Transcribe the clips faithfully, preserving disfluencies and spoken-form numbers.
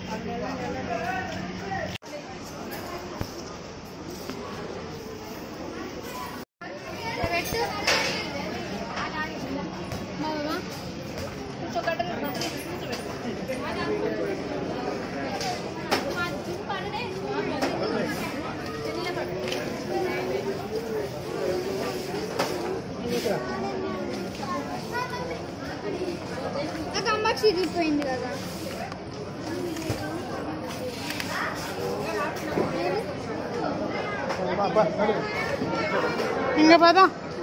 నాకు అమ్మకి చిరిగిపోయింది కదా. ఇంకా పదా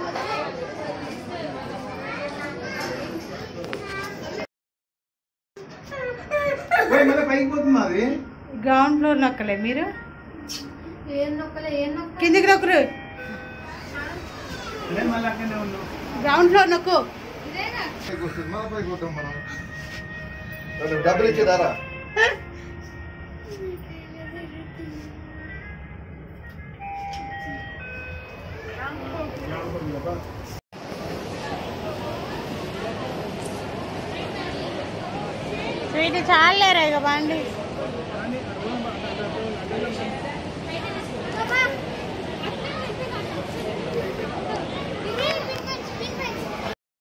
గ్రౌండ్ ఫ్లోర్ నొక్కలే మీరు, కిందికి నొక్కరు. గ్రౌండ్ ఫ్లోర్ నొక్కు. డబ్బులు ఇచ్చేదారా? స్వీట్ చాలేరా ఇక బండి.